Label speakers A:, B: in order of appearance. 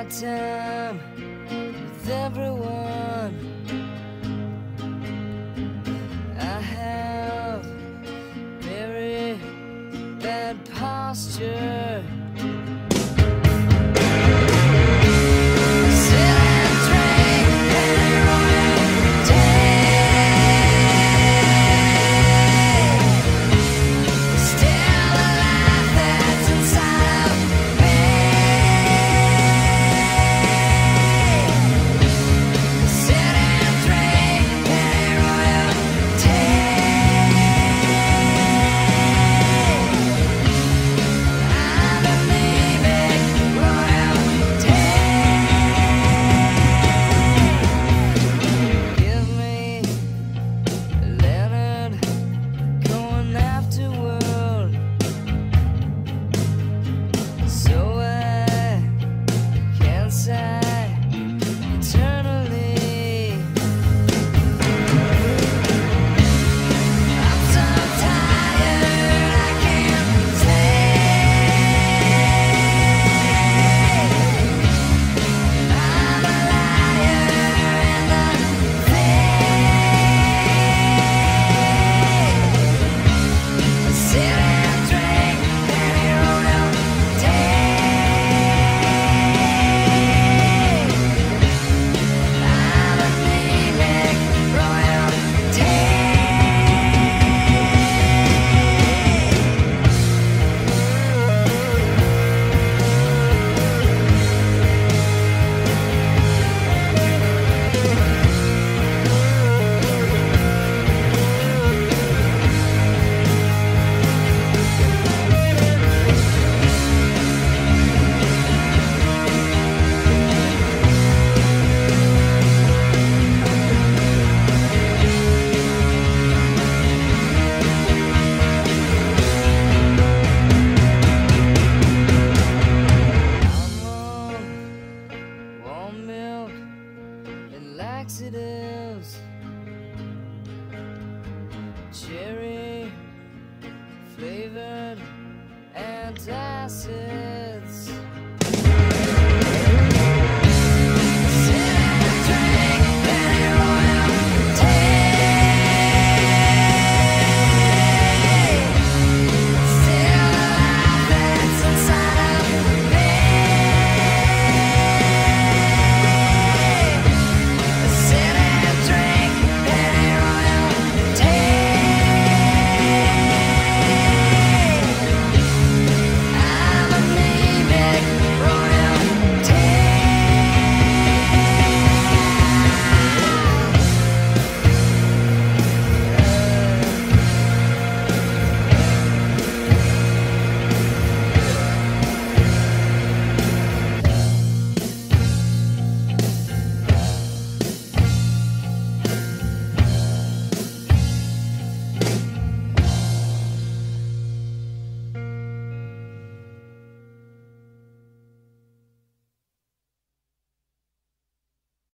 A: time with everyone. I have very bad posture. Sit and drink Pennyroyal tea. Still the life that's inside of me. Sit and drink Pennyroyal tea. I'm anemic royalty. Give me Leonard going afterward, so I can sigh eternally. I'm so tired I can't sleep. I'm a liar and a thief. Sit and drink Pennyroyal tea. I'm anemic royalty. I'm on warm milk and laxatives, cherry flavored antacids.